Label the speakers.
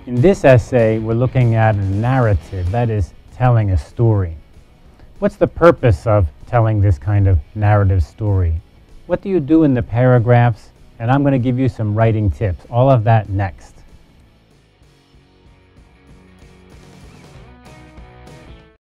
Speaker 1: In this essay, we're looking at a narrative, that is, telling a story. What's the purpose of telling this kind of narrative story? What do you do in the paragraphs? And I'm going to give you some writing tips. All of that next.